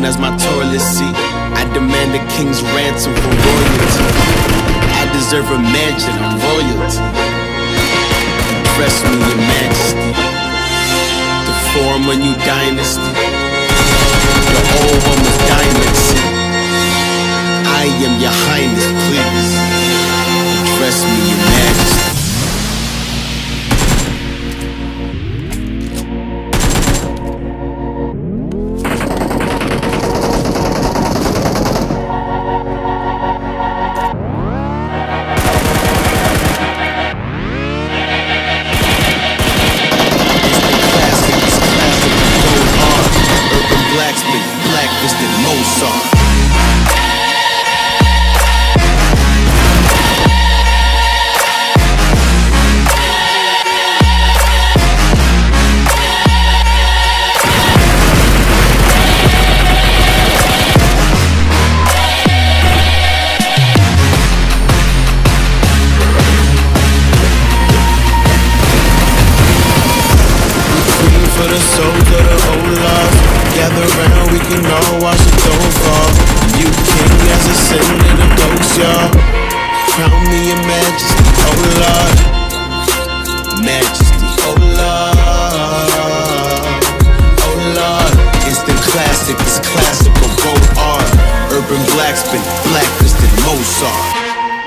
throne as my toilet seat. I demand a king's ransom for royalty. I deserve a mansion, I'm royalty. Impress me, your majesty. To form a new dynasty. The old one was dynasty. I am your highness, please. Impress me, your majesty. For the souls of the old lost, gather round, we can all watch the throne fall. You king as ascendant of ghosts, y'all. Crown me your majesty, oh Lord. Majesty, oh Lord. Oh Lord. Instant classic, it's classical, gold art. Urban blacksmith, blacklisted Mozart.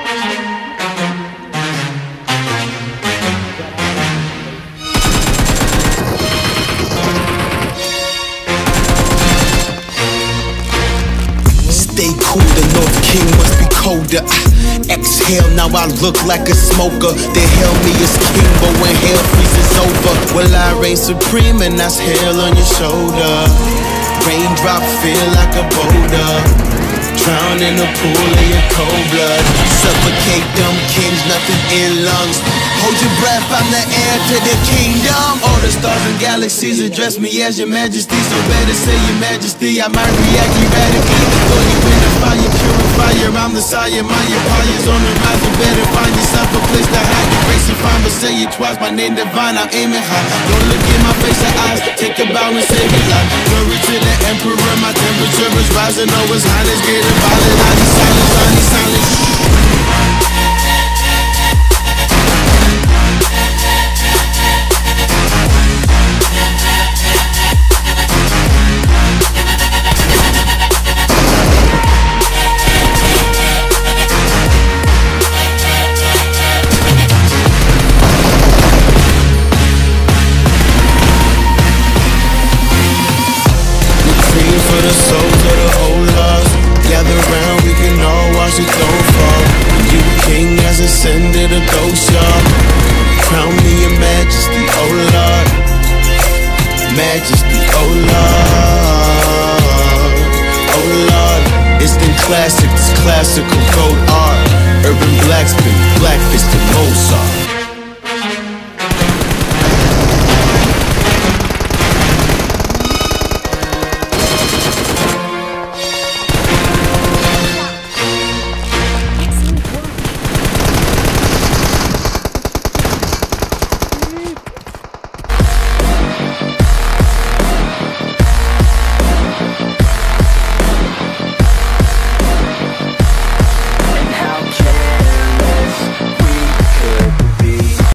Stay cool, the North King must be colder. Exhale, now I look like a smoker. They hail me as king, but when hell freezes over, well, I reign supreme and that's hell on your shoulder. Raindrop feel like a boulder. Drown in a pool of your cold blood. Suffocate them kings, nothing in lungs. Hold your breath, I'm the heir to the kingdom. All the stars and galaxies address me as your majesty. So better say your majesty, I might react erratically. Throw you in the fire, purifier, I'm the sire. My empire's on the rise, you better find yourself a place to hide. Your grace and fine, but say it twice, my name divine, I'm aiming high. Don't look in my face or eyes, take a bow and save your life. Glory to the emperor, my temperature is rising. Oh, his highness getting violent, I need silence, I need silence.